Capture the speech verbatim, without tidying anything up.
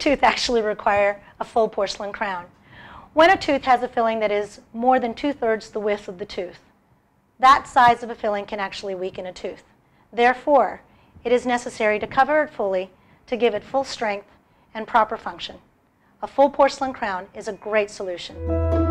tooth actually require a full porcelain crown. When a tooth has a filling that is more than two-thirds the width of the tooth, that size of a filling can actually weaken a tooth. Therefore, it is necessary to cover it fully to give it full strength and proper function. A full porcelain crown is a great solution.